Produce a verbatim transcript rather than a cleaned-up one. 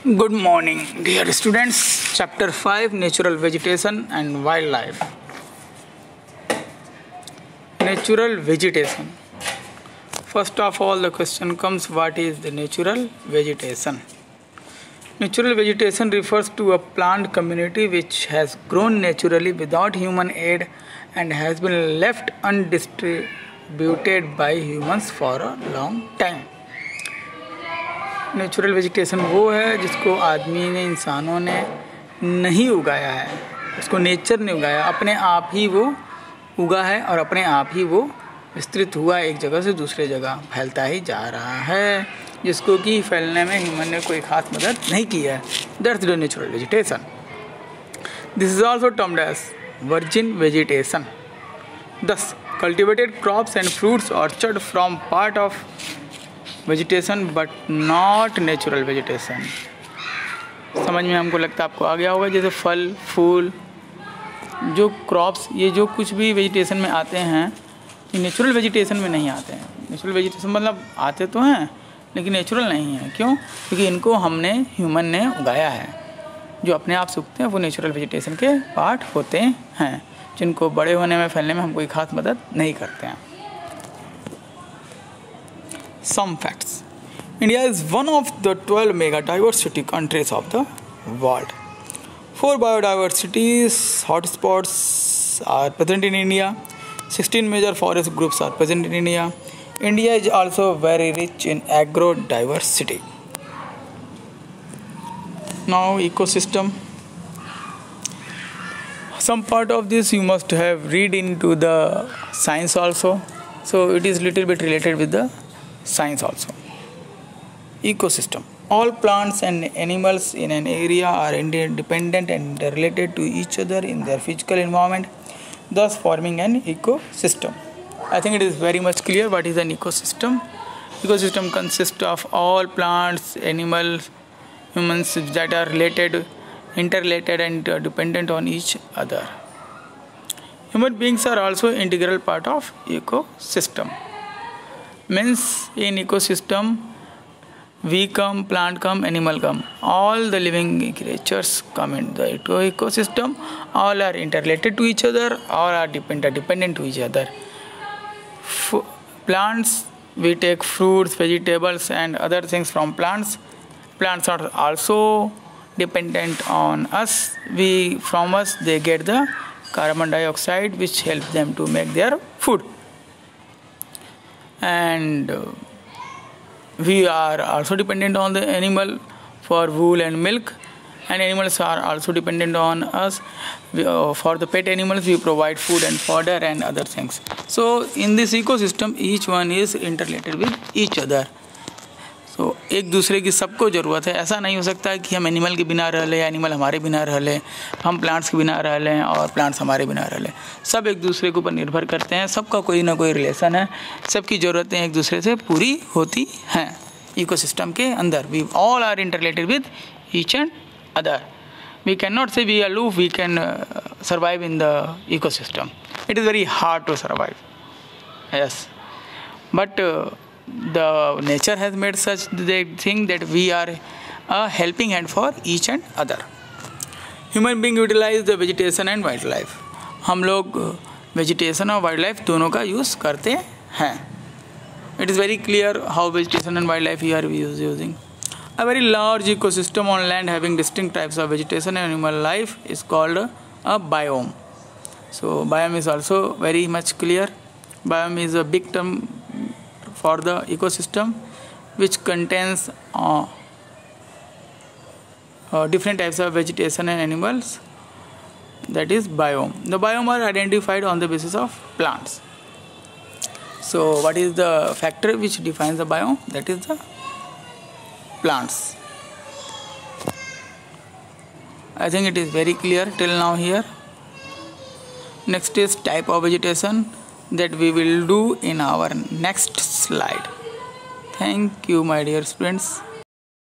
Good morning, dear students. Chapter five, Natural Vegetation and Wildlife. Natural vegetation. First of all, the question comes, what is the natural vegetation? Natural vegetation refers to a plant community which has grown naturally without human aid and has been left undistributed by humans for a long time. Natural vegetation वो है जिसको आदमी ने, इंसानों ने नहीं उगाया है, उसको नेचर ने उगाया, अपने आप ही वो उगा है और अपने आप ही वो विस्तृत हुआ, एक जगह से दूसरे जगह फैलता ही जा रहा है, जिसको कि फैलने में ह्यूमन ने कोई खास मदद नहीं की है. That's the natural vegetation. This is also termed as virgin vegetation. Thus cultivated crops and fruits orchard from part of vegetation but not natural vegetation. समझ में हमको लगता है आपको आ गया होगा. जैसे फल फूल, जो क्रॉप्स, ये जो कुछ भी वेजिटेशन में आते हैं, ये नेचुरल वेजिटेशन में नहीं आते हैं. नेचुरल वेजिटेशन मतलब आते तो हैं लेकिन नेचुरल नहीं है. क्यों? क्योंकि इनको हमने, ह्यूमन ने उगाया है. जो अपने आप सूखते हैं वो नेचुरल वेजिटेशन के पार्ट होते हैं, जिनको बड़े होने में, फैलने में हम कोई खास मदद नहीं करते हैं. Some facts. India is one of the twelve mega diversity countries of the world. Four biodiversity hotspots are present in India. sixteen major forest groups are present in India. India is also very rich in agro-diversity. Now, ecosystem. Some part of this you must have read into the science also. So, it is little bit related with the science also. Ecosystem. All plants and animals in an area are interdependent and related to each other in their physical environment, thus forming an ecosystem. I think it is very much clear what is an ecosystem. Ecosystem consists of all plants, animals, humans that are related, interrelated and dependent on each other. Human beings are also integral part of ecosystem. Means in ecosystem, we come, plant come, animal come. All the living creatures come in the ecosystem. All are interrelated to each other. All are dependent, dependent to each other. F- plants, we take fruits, vegetables and other things from plants. Plants are also dependent on us. We, from us, they get the carbon dioxide which helps them to make their food. And uh, we are also dependent on the animal for wool and milk, and animals are also dependent on us. We, uh, for the pet animals we provide food and fodder and other things. So in this ecosystem each one is interrelated with each other. तो एक दूसरे की सबको ज़रूरत है. ऐसा नहीं हो सकता है कि हम एनिमल के बिना रह लें, एनिमल हमारे बिना रह लें, हम प्लांट्स के बिना रह लें और प्लांट्स हमारे बिना रह लें. सब एक दूसरे के ऊपर निर्भर करते हैं. सबका कोई ना कोई रिलेशन है. सबकी ज़रूरतें एक दूसरे से पूरी होती हैं इकोसिस्टम के अंदर. We all are interrelated with each and other. We can not say we aloof, we can uh, survive in the ecosystem. It is very hard to survive. Yes, but uh, the nature has made such the thing that we are a helping hand for each and other. Human being utilize the vegetation and wildlife. हम लोग vegetation और wildlife दोनों का use करते हैं. It is very clear how vegetation and wildlife we are using. A very large ecosystem on land having distinct types of vegetation and animal life is called a, a biome. So biome is also very much clear. Biome is a big term for the ecosystem which contains uh, uh, different types of vegetation and animals. That is biome. The biome are identified on the basis of plants. So what is the factor which defines the biome? That is the plants. I think it is very clear till now here. Next is type of vegetation that we will do in our next slide. Thank you, my dear students.